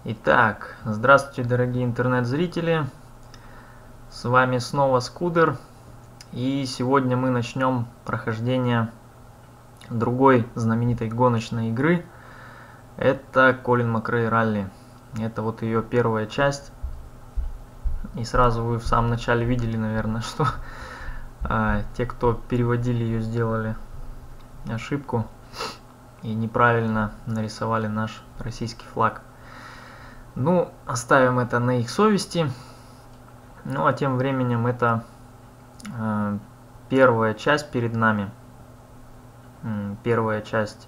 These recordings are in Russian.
Итак, здравствуйте, дорогие интернет-зрители, с вами снова Скудер, и сегодня мы начнем прохождение другой знаменитой гоночной игры. Это Колин Макрей Ралли. Это вот ее первая часть, и сразу вы в самом начале видели, наверное, что те, кто переводили ее, сделали ошибку и неправильно нарисовали наш российский флаг. Ну, оставим это на их совести. Ну, а тем временем это первая часть перед нами. Первая часть,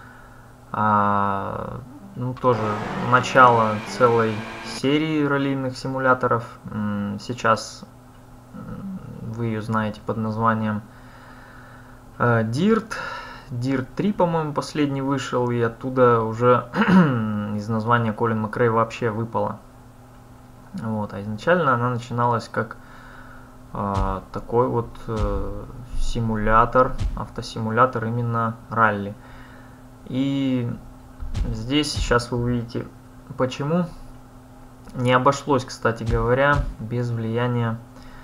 ну, тоже начало целой серии раллийных симуляторов. Сейчас вы ее знаете под названием Dirt. Dirt 3, по-моему, последний вышел, и оттуда уже из названия Колин Макрей вообще выпало. Вот, а изначально она начиналась как такой вот симулятор, автосимулятор именно ралли. И здесь сейчас вы увидите, почему. Не обошлось, кстати говоря, без влияния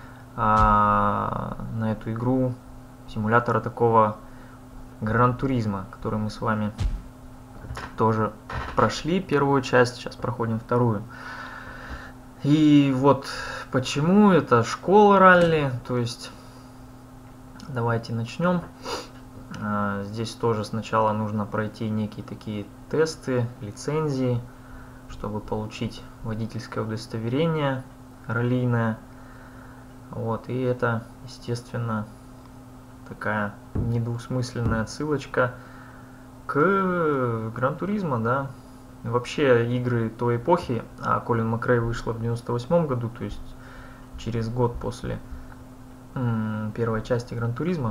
на эту игру симулятора такого Гран-туризма, который мы с вами тоже прошли первую часть, сейчас проходим вторую. И вот почему это школа ралли, то есть давайте начнем. Здесь тоже сначала нужно пройти некие такие тесты, лицензии, чтобы получить водительское удостоверение раллийное. Вот, и это, естественно, такая недвусмысленная отсылочка к Гран-туризмо, да. Вообще игры той эпохи, а Колин Макрей вышла в 98 году, то есть через год после первой части Гран-туризмо.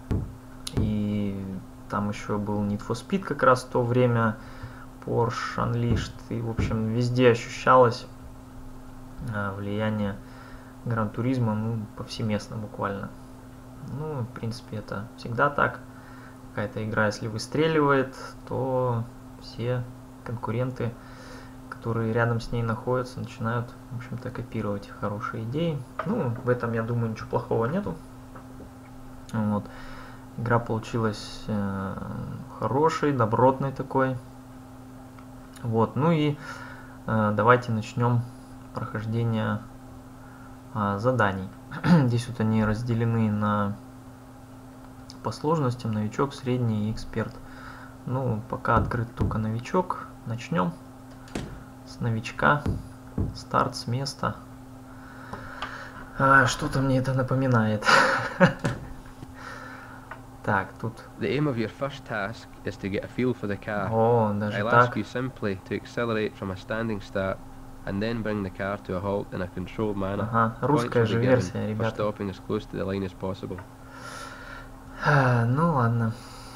И там еще был Need for Speed как раз в то время, Porsche Unleashed, и, в общем, везде ощущалось влияние Гран-туризмо, ну, повсеместно буквально. Ну, в принципе, это всегда так. Какая-то игра, если выстреливает, то все конкуренты, которые рядом с ней находятся, начинают, в общем-то, копировать хорошие идеи. Ну, в этом, я думаю, ничего плохого нету. Вот. Игра получилась хорошей, добротной такой. Вот. Ну и давайте начнем прохождение заданий. Здесь вот они разделены по сложностям: новичок, средний и эксперт. Ну, пока открыт только новичок. Начнем с новичка. Старт с места. Что-то мне это напоминает. Так, тут. The aim of your first task is to get a feel for the car. О, даже I'll так. ask you simply to accelerate from a standing start and then bring the car to a halt in a controlled manner. Ага, русская же версия, For ребята. stopping as close to the line as possible. Ну ладно.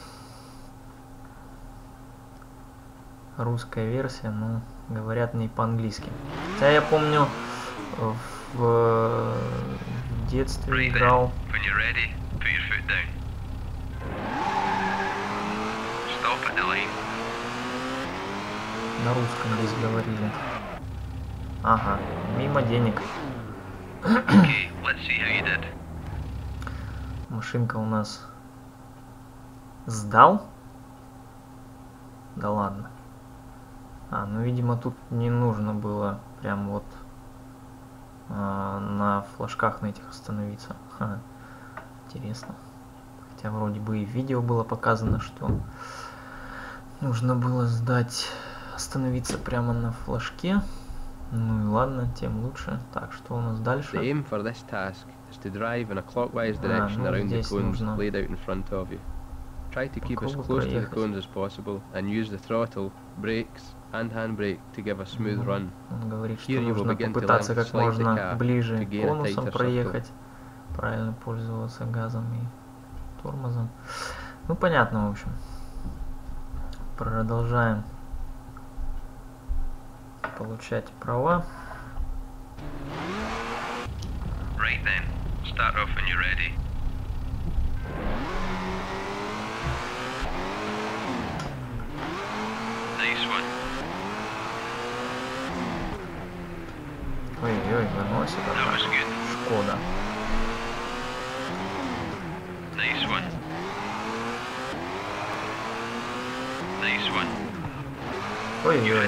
Русская версия, но говорят не по-английски. Хотя я помню, в детстве играл. When you're ready, put your foot down. Stop at the line. На русском здесь говорили. Ага, мимо денег. Okay, let's see how you did. Машинка у нас сдал. Да ладно. Ну, видимо, тут не нужно было прям вот на флажках на этих остановиться. Интересно. Хотя вроде бы и в видео было показано, что нужно было остановиться прямо на флажке. Ну и ладно, тем лучше. Так, что у нас дальше? The aim for this task is to drive in a clockwise direction around the cones laid out in front of you. Try to keep as close to the cones as possible and use the throttle, brakes and handbrake to give a smooth run. Он говорит, что нужно попытаться как можно ближе к конусам проехать, правильно пользоваться газом и тормозом. Ну, понятно, в общем. Продолжаем получать права. Right then, start off when you're ready. Nice one. сносит. Шкода. Nice one. Nice one. Ой-ой.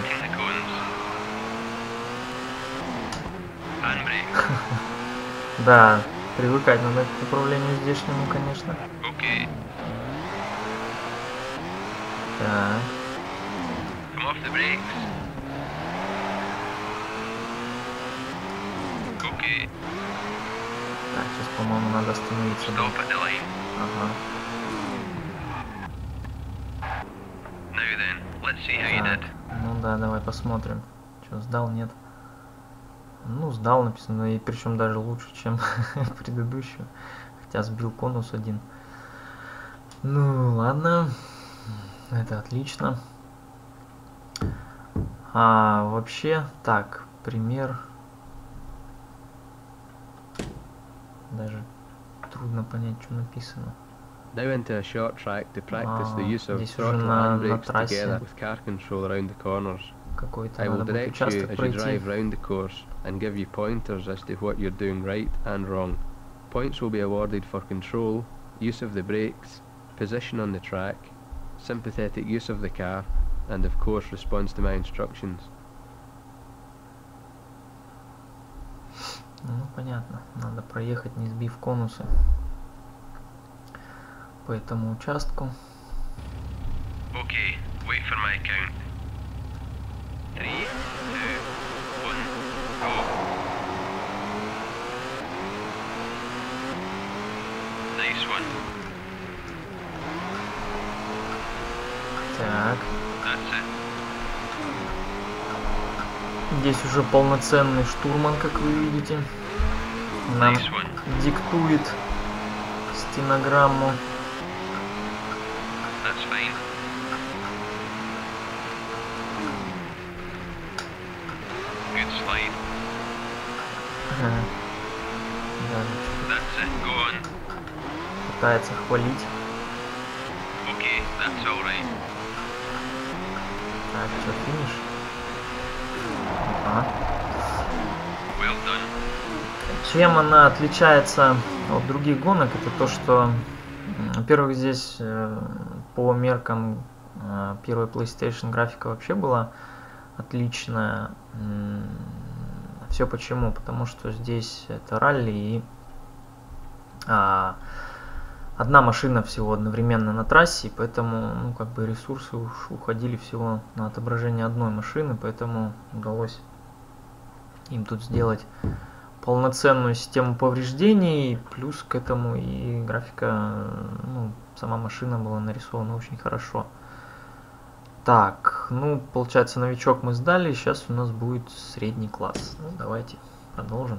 Да, привыкать надо к управлению здешнему, конечно. Окей. Так. Come off the brakes. Окей. Так, сейчас, по-моему, надо остановиться. Stop at the line. Ага. Now then, let's see how you Так, did. ну да, давай посмотрим. Что, сдал, нет? Ну, сдал, написано, и причем даже лучше, чем предыдущую. Хотя сбил конус один. Ну, ладно. Это отлично. А вообще, так, пример. Даже трудно понять, что написано. Now into a short track to practice the use of здесь уже throttle на and brakes трассе. together with car control around the corners. Какой-то I will надо будет direct you участок as you пройти. drive round the course and give you pointers as to what you're doing right and wrong. Points will be awarded for control, use of the brakes, position on the track, sympathetic use of the car, and of course response to my instructions. Ну, понятно. Надо проехать, не сбив конусы по этому участку. Okay, wait for my count. 3, 2, 1, go. Nice one. Так. That's it. Здесь уже полноценный штурман, как вы видите. Нам Nice one. диктует стенограмму. That's fine. Good slide. Ага. Да, That's it. Go on. пытается хвалить. Okay, that's all right. Так, что, финиш? Ага. Well done. Чем она отличается от других гонок, это то, что, во-первых, здесь по меркам первой PlayStation графика вообще была отличная. Все почему? Потому что здесь это ралли и одна машина всего одновременно на трассе, поэтому, ну, как бы ресурсы уходили всего на отображение одной машины, поэтому удалось им тут сделать полноценную систему повреждений, плюс к этому и графика, ну, сама машина была нарисована очень хорошо. Так, ну, получается, новичок мы сдали, сейчас у нас будет средний класс. Ну, давайте продолжим.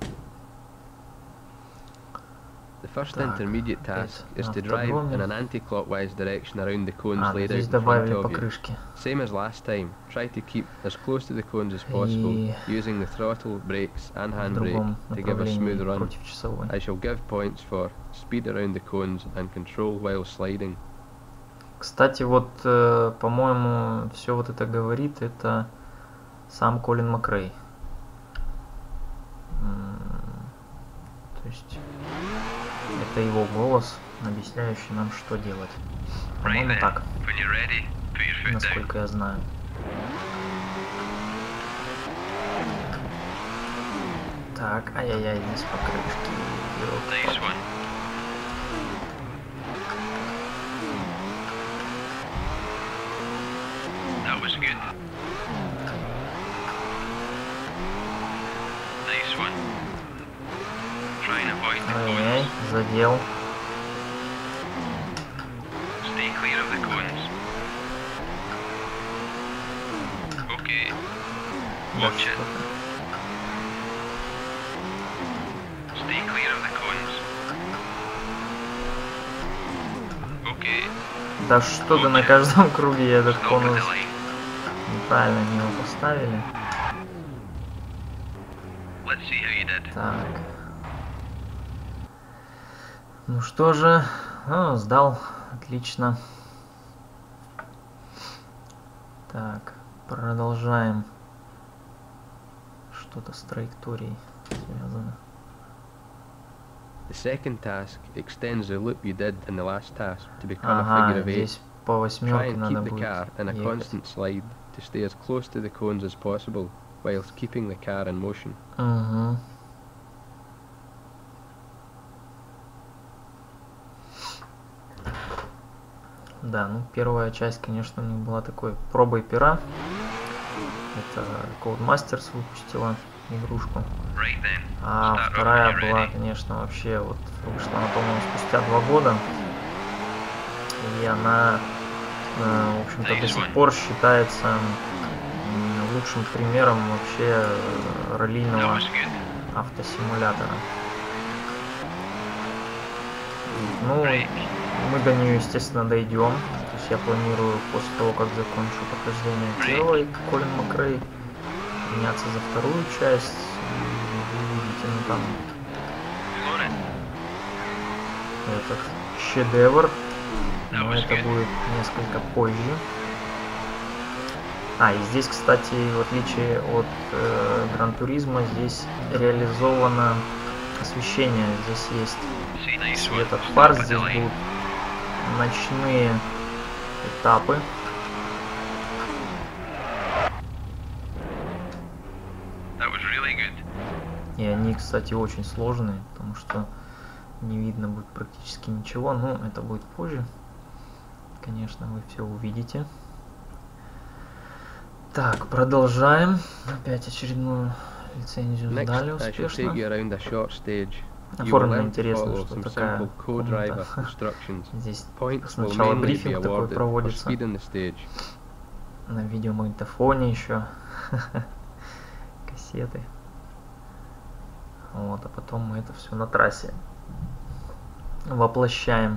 The first intermediate task is to drive in an anti-clockwise direction around the cones laid out in front of you. Same as last time, try to keep as close to the cones as possible, using the throttle, brakes and handbrake to give a smooth run. I shall give points for speed around the cones and control while sliding. Кстати, вот, по-моему, все вот это говорит, это сам Колин Макрей. То есть это его голос, объясняющий нам, что делать. По-моему, так. Насколько я знаю. Так, ай-яй-яй, здесь покрышки. That was good. Nice one. Try and avoid the cones. Задел. Stay clear of the cones. Okay. Watch it. Stay clear of the cones. Okay. Да что-то на каждом круге этот конус неправильно они его поставили. Так. Ну что же, сдал, отлично. Так, продолжаем. Что-то с траекторией. The second task extends the loop you did in the last task to become a figure of 8. По Try восьмерке and надо keep the будет car in a ехать. constant slide to stay as close to the cones as possible, whilst keeping the car in motion. Угу. Да, ну первая часть, конечно, у них была такой пробой пера. Это Codemasters выпустила игрушку. А вторая была, конечно, вообще вот вышла она, по-моему, спустя 2 года. И она, в общем-то, до сих пор считается лучшим примером вообще раллийного автосимулятора. Ну, мы до нее, естественно, дойдем. То есть я планирую после того, как закончу прохождение первой Колин Макрей, приняться за вторую часть. И вы видите, ну там этот шедевр, но это будет несколько позже. И здесь, кстати, в отличие от Гран Туризмо, здесь реализовано освещение. Здесь есть свет от фар, здесь будут ночные этапы. И они, кстати, очень сложные, потому что не видно будет практически ничего. Но это будет позже. Конечно, вы все увидите. Так, продолжаем. Опять очередную лицензию сдали успешно. Оформлено интересно, что такая комната. Здесь сначала брифинг такой проводится. На видеомагнитофоне еще. Кассеты. Вот, а потом мы это все на трассе воплощаем.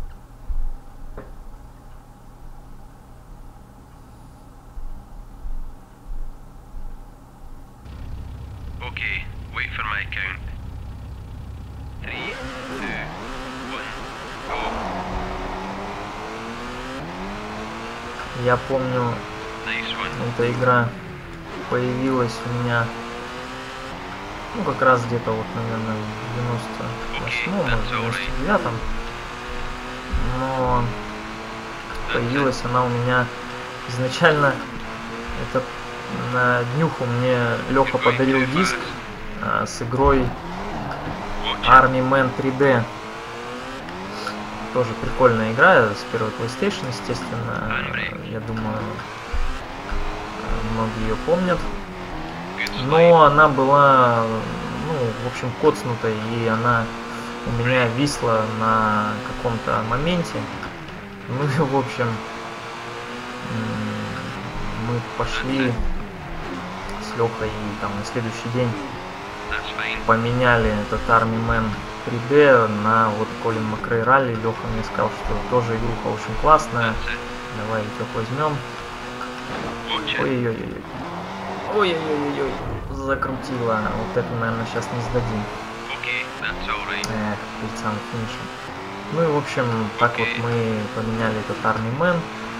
Okay, wait for my count. 3, 2, 1, go. Я помню, эта игра появилась у меня, ну, как раз где-то вот, наверное, в 98-м, может, 99-м. Но появилась она у меня изначально, это на днюху мне Леха подарил диск с игрой Army Man 3D. Тоже прикольная игра, с первой PlayStation, естественно. Я думаю, многие ее помнят. Но она была, ну, в общем, коцнутой, и она у меня висла на каком-то моменте. Ну и, в общем, мы пошли с Лехой и там на следующий день поменяли этот Army Man 3D на вот Колин Макрей Ралли. Леха мне сказал, что тоже игруха очень классная. Давай ее возьмем. Ой-ой-ой. Ой-ой-ой-ой. Закрутила. Вот это, наверное, сейчас не сдадим. Пыльца на финише. Ну и, в общем, так вот мы поменяли этот Army Man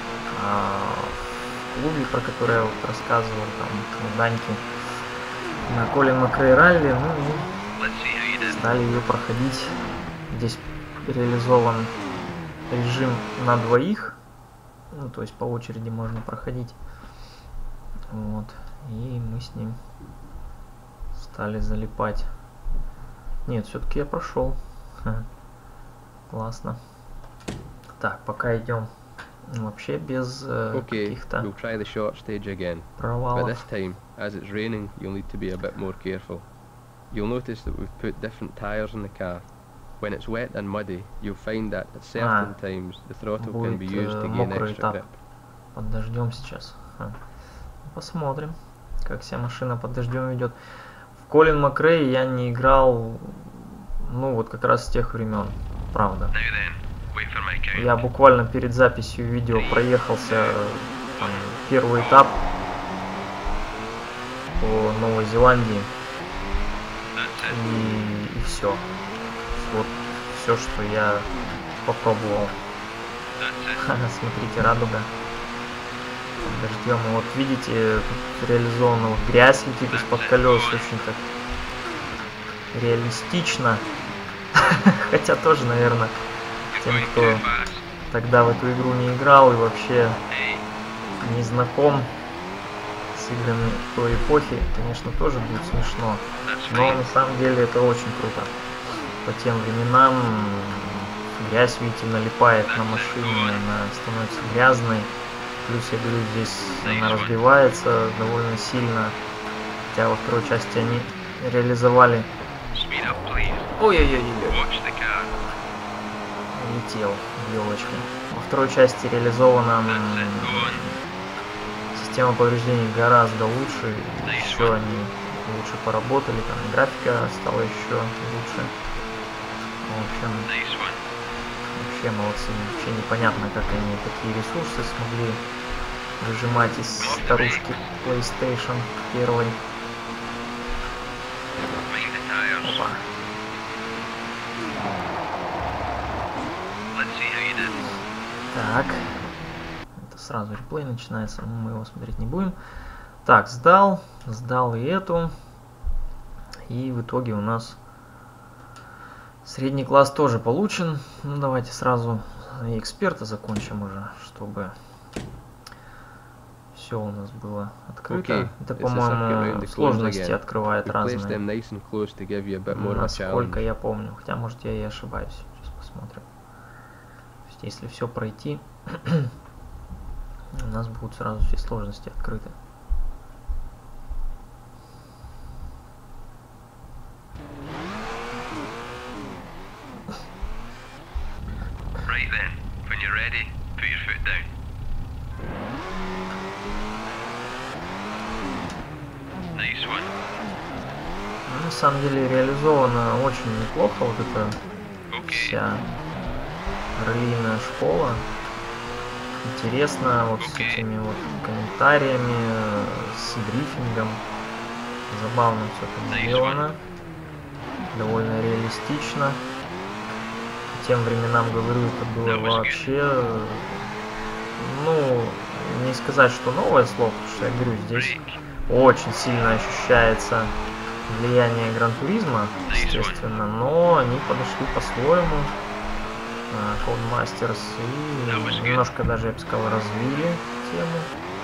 в клубе, про который я вот рассказывал, там, у Даньки, на Колин Макрей Ралли. Ну и стали ее проходить. Здесь реализован режим на двоих. Ну, то есть по очереди можно проходить. Вот. И мы с ним стали залипать. Нет, все-таки я прошел. Классно. Так, пока идем вообще без каких-то провалов. But this time, as it's raining, you'll need to be a bit more careful. You'll notice that we've put different tires in the car. When it's wet and muddy, you'll find that at certain times the throttle can be used to gain extra grip. Под дождем сейчас. Посмотрим, как себя машина под дождем ведет. В Колин Макрей я не играл, ну вот как раз с тех времен, правда. Я буквально перед записью видео проехался там, первый этап по Новой Зеландии. И все. Вот все, что я попробовал. Смотрите, радуга. Дождем. Вот видите, тут реализована вот грязь летит из-под колес, очень так реалистично. Хотя тоже, наверное, тем, кто тогда в эту игру не играл и вообще не знаком с играми той эпохи, конечно, тоже будет смешно. Но на самом деле это очень круто. По тем временам грязь, видите, налипает на машине, она становится грязной. Плюс, я говорю, здесь она разбивается довольно сильно. Хотя во второй части они реализовали... Ой-ой-ой-ой. Летел, елочка. Во второй части реализована система повреждений гораздо лучше. Еще они лучше поработали. Там графика стала еще лучше. В общем, вообще молодцы. Вообще непонятно, как они такие ресурсы смогли выжимать из старушки PlayStation 1. Опа. Так. Это сразу реплей начинается, но мы его смотреть не будем. Так, сдал и эту. И в итоге у нас средний класс тоже получен. Ну, давайте сразу и эксперта закончим уже, чтобы все у нас было открыто. Это, по-моему, сложности открывает разные. Насколько я помню. Хотя, может, я и ошибаюсь. Сейчас посмотрим. То есть, если все пройти, у нас будут сразу все сложности открыты. Right then, when you're ready, put your foot down. Nice one. На самом деле реализована очень неплохо вот эта вся раллийная школа. Интересно вот с этими вот комментариями, с брифингом. Забавно все это сделано. Довольно реалистично. По тем временам, говорю, это было вообще, ну, не сказать, что новое слово, потому что я говорю, здесь очень сильно ощущается влияние Гран-туризма, естественно, но они подошли по-своему, Codemasters, и немножко даже, я бы сказал, развили тему.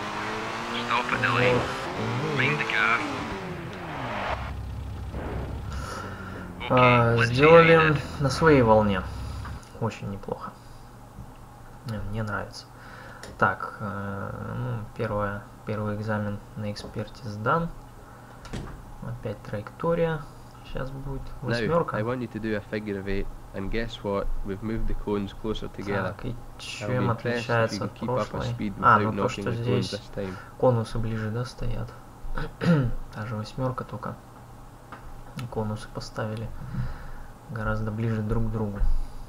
Сделали на своей волне. Очень неплохо. Мне нравится. Так, ну, первый экзамен на эксперте сдан. Опять траектория. Сейчас будет восьмерка. Так, и чем отличается от прошлой? Ну то, что здесь конусы ближе, да, стоят. Та же восьмерка, только конусы поставили гораздо ближе друг к другу.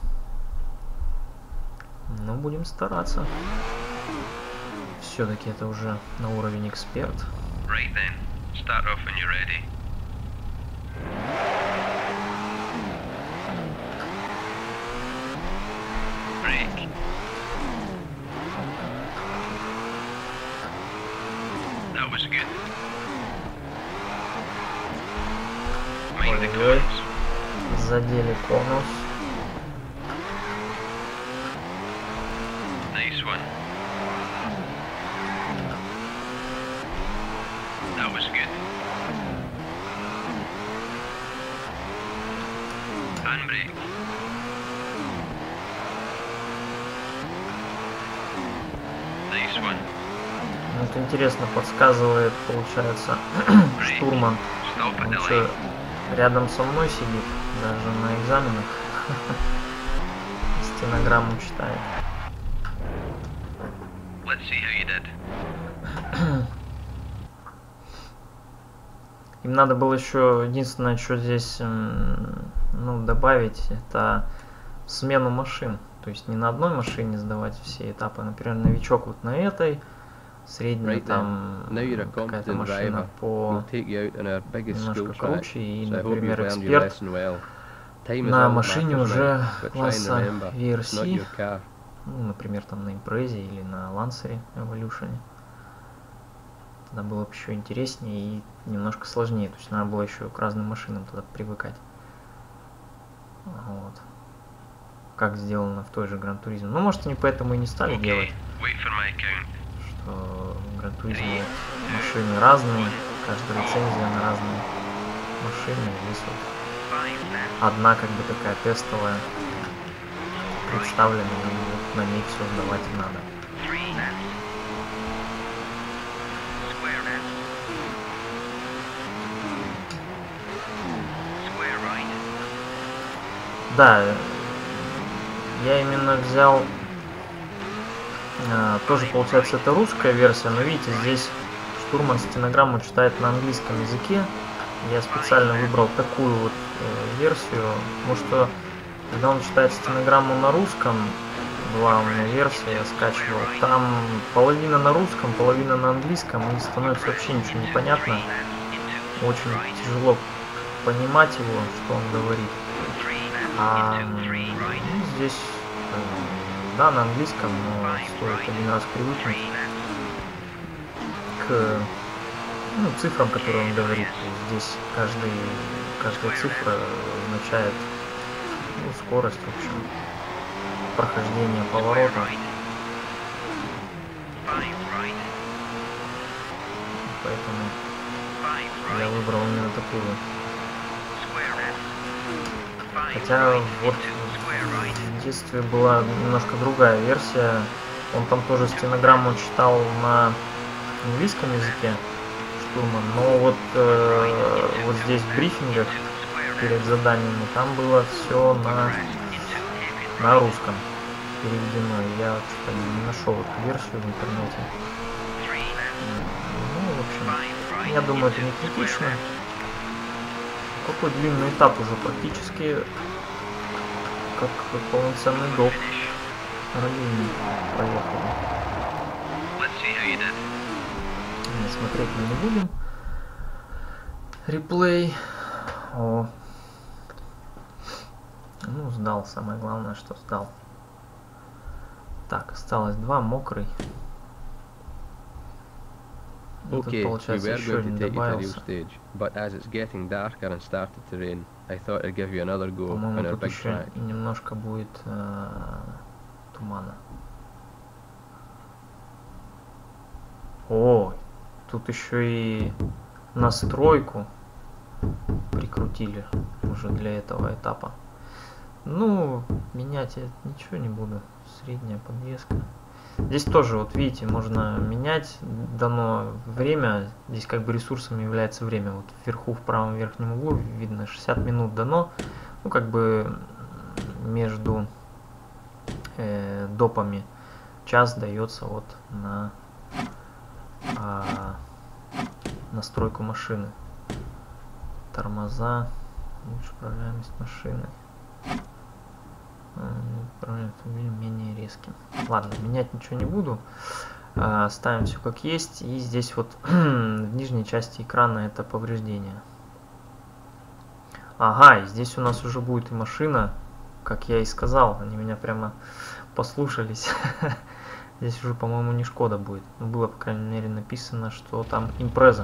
Но будем стараться. Все-таки это уже на уровень эксперт. Right then, start off when you're ready. Brake. That was good. Mind the cones. Задели конус. Nice one. That was good. Handbrake. Nice one. Вот интересно, подсказывает, получается, штурман. Он что, рядом со мной сидит, даже на экзаменах. Стенограмму читает. Let's see how you did. Им надо было еще, единственное, что здесь, ну, добавить, это смену машин. То есть не на одной машине сдавать все этапы. Например, новичок вот на этой, средняя там какая-то машина по немножко круче, и, например, эксперт на машине уже класса VRC, ну, например, там на Импрезе или на Лансере Evolution. Тогда было бы еще интереснее и немножко сложнее. То есть надо было еще к разным машинам тогда привыкать. Вот. Как сделано в той же Gran Turismo. Ну, может, они поэтому и не стали делать. Что Gran Turismo машины разные, каждая лицензия на разные машины. Здесь вот одна как бы такая тестовая представлена, и вот на ней все сдавать и надо. Да, я именно взял, тоже получается это русская версия, но видите, здесь штурман стенограмму читает на английском языке. Я специально выбрал такую вот версию, потому что когда он читает стенограмму на русском, была у меня версия, я скачивал, там половина на русском, половина на английском, и становится вообще ничего не понятно. Очень тяжело понимать его, что он говорит. А здесь, да, на английском, но стоит один раз привыкнуть к цифрам, которые он говорит. Здесь каждая цифра означает скорость, в общем, прохождения поворота. Поэтому я выбрал именно такую. Хотя вот в детстве была немножко другая версия. Он там тоже стенограмму читал на английском языке, штурман, но вот здесь в брифингах перед заданиями там было все на русском переведено. Я что-то не нашел эту версию в интернете. Ну, в общем, я думаю, это не критично. Какой длинный этап уже практически как полноценный доп. Раллийный проехали. Смотреть мы не будем. Реплей. О. Ну, сдал. Самое главное, что сдал. Так, осталось 2, мокрый. Okay, we were going to take you to real stage, but as it's getting darker and started to rain, I thought I'd give you another go on our big track. Немножко будет тумана. О, тут еще и настройку прикрутили уже для этого этапа. Ну, менять я ничего не буду. Средняя подвеска. Здесь тоже, вот видите, можно менять, дано время, здесь как бы ресурсом является время. Вот вверху в правом верхнем углу видно 60 минут дано, ну как бы между допами час дается вот на настройку машины. Тормоза, лучше управляемость машины. Управление автомобилем менее резким. Ладно, менять ничего не буду. Ставим все как есть. И здесь вот в нижней части экрана это повреждение. Ага, и здесь у нас уже будет и машина, как я и сказал. Они меня прямо послушались. Здесь уже, по-моему, не Шкода будет. Было, по крайней мере, написано, что там Импреза.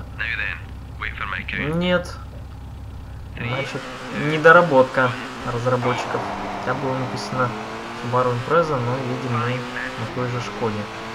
Нет. Значит, недоработка разработчиков. Хотя было написано Subaru Impreza, но едем мы на той же Шкоде.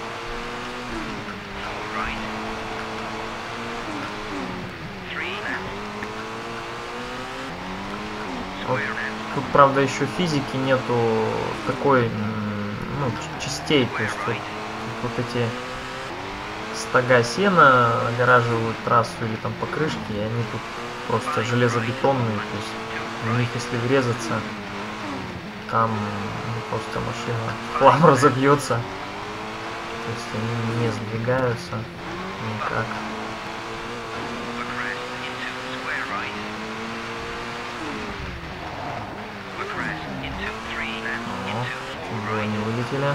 Вот. Тут, правда, еще физики нету такой, частей, то есть вот эти стога сена огораживают трассу или там покрышки, и они тут просто железобетонные, то есть в них, если врезаться, там просто машина хлам разобьется, то есть они не сдвигаются никак. Чуть было не вылетели.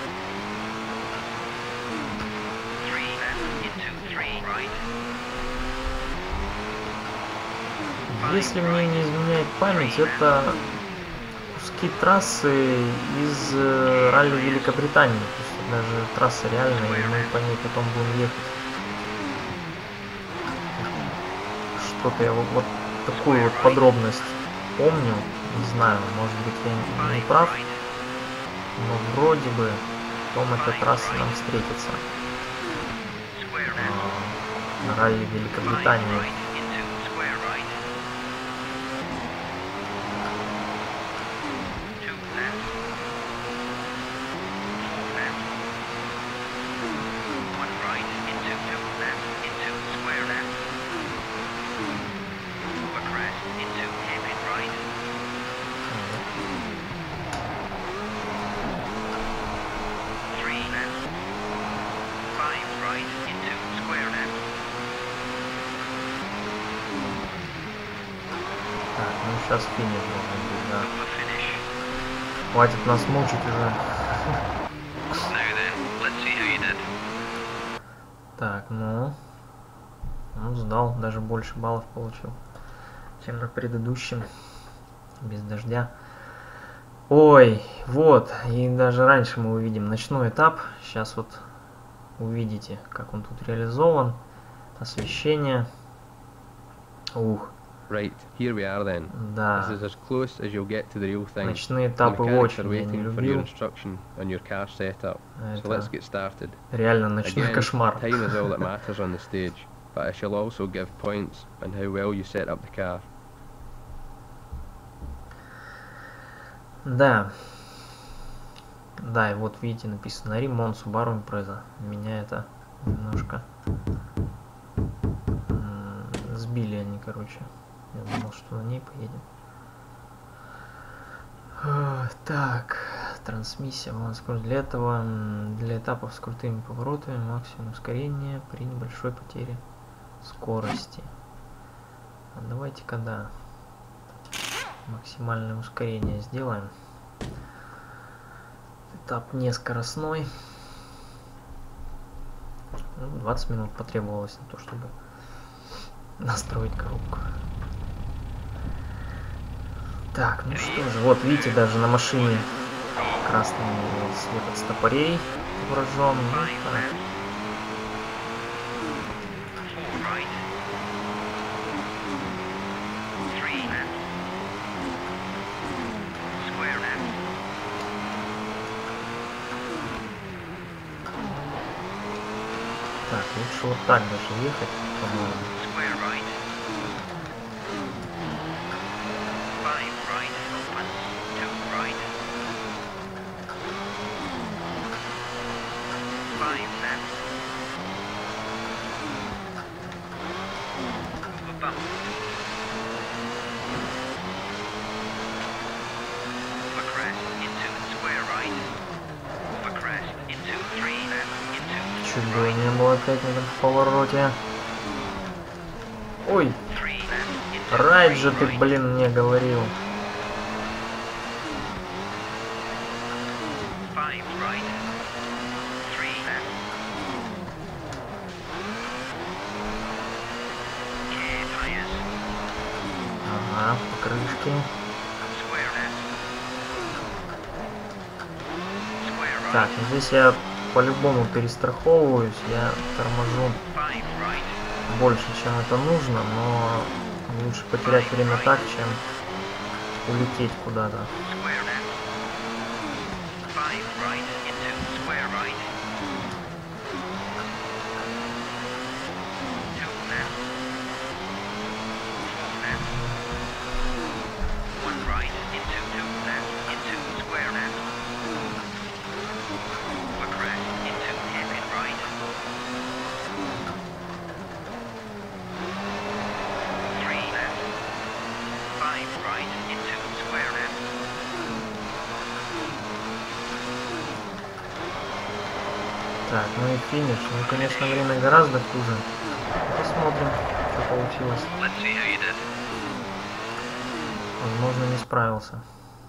Если мне не изменяет память, это куски трассы из ралли Великобритании. То есть даже трасса реальная, и мы по ней потом будем ехать. Что-то я вот такую вот подробность помню. Не знаю, может быть я не прав, но вроде бы потом эта трасса нам встретится. Ралли Великобритании. Сейчас финиш должен быть, да. Хватит нас мучить уже. Так, ну, сдал, даже больше баллов получил, чем на предыдущем, без дождя. Ой, вот, и даже раньше мы увидим ночной этап. Сейчас вот увидите, как он тут реализован. Освещение. Ух. Right, here we are then. Да. This is as close as you'll get to the real thing. Ночные этапы очень я не любил. Это реально ночной кошмар. Time is all that matters on the stage, but I shall also give points on how well you set up the car. Да. Да, и вот видите, написано ремонт Subaru Impreza. Меня это немножко сбили они, короче. Я думал, что на ней поедем. Так, трансмиссия, скорость для этого, для этапов с крутыми поворотами, максимум ускорения при небольшой потере скорости. А давайте-ка, да, максимальное ускорение сделаем. Этап не скоростной. 20 минут потребовалось на то, чтобы настроить коробку. Так, ну что же, вот видите, даже на машине красный свет от стопорей отображен. Ну, так. Так, лучше вот так даже ехать, по-моему. Чуть было не было опять на этом повороте. Ой! Райд же ты, блин, мне говорил. Ага, покрышки. Так, здесь я по-любому перестраховываюсь, я торможу больше, чем это нужно, но лучше потерять время так, чем улететь куда-то. Так, ну и финиш. Ну, конечно, время гораздо хуже. Посмотрим, что получилось. Возможно, не справился.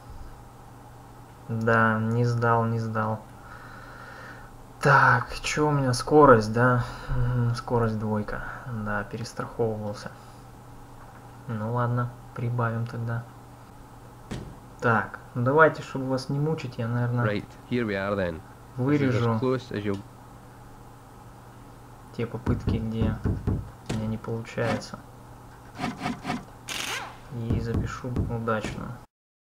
Да, не сдал. Так, что у меня? Скорость, да? Скорость 2. Да, перестраховывался. Ну ладно, прибавим тогда. Так, ну давайте, чтобы вас не мучить, я, наверное, вырежу те попытки, где у меня не получается. И запишу удачно.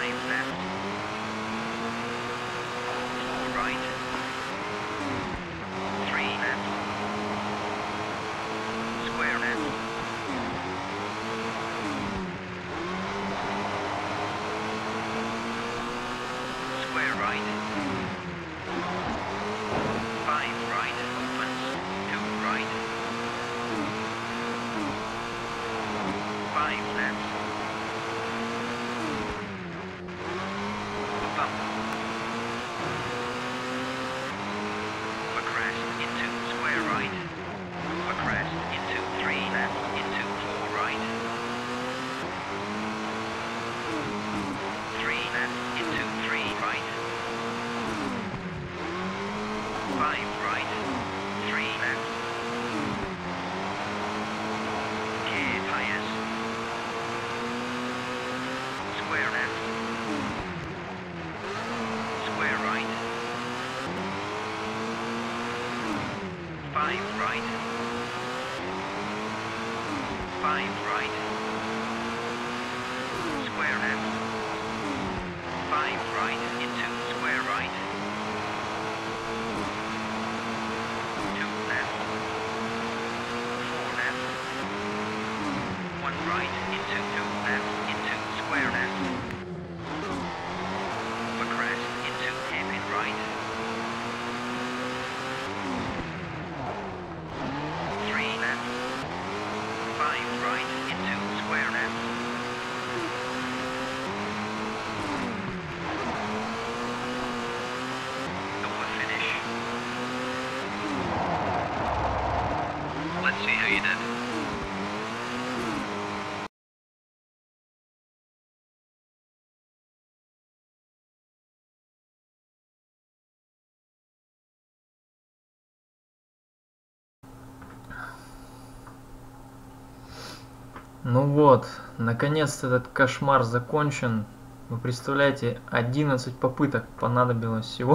Ну вот, наконец-то этот кошмар закончен. Вы представляете, 11 попыток понадобилось всего,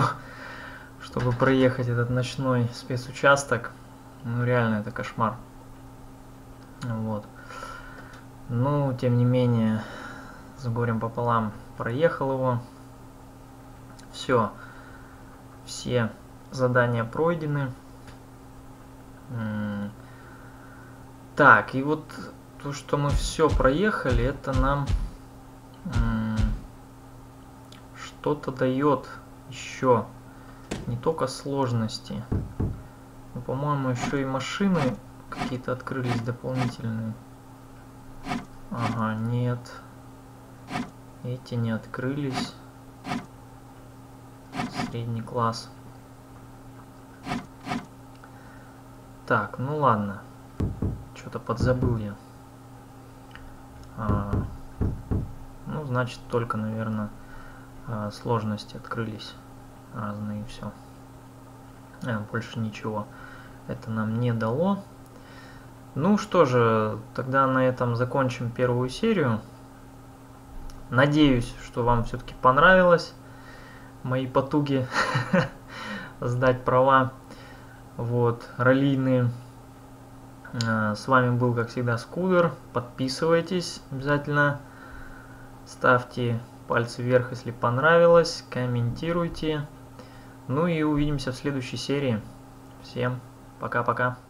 чтобы проехать этот ночной спецучасток. Ну реально, это кошмар. Вот. Ну, тем не менее, с горем пополам проехал его. Все задания пройдены. Так, и вот то, что мы все проехали, это нам что-то дает еще. Не только сложности. Но, по-моему, еще и машины какие-то открылись дополнительные. Ага, нет. Эти не открылись. Средний класс. Так, ну ладно. Что-то подзабыл я. Ну, значит, только, наверное, сложности открылись разные, и все. Больше ничего это нам не дало. Ну что же, тогда на этом закончим первую серию. Надеюсь, что вам все-таки понравилось мои потуги сдать права. Вот, раллийные. С вами был, как всегда, Скудер. Подписывайтесь обязательно. Ставьте пальцы вверх, если понравилось. Комментируйте. Ну и увидимся в следующей серии. Всем пока-пока.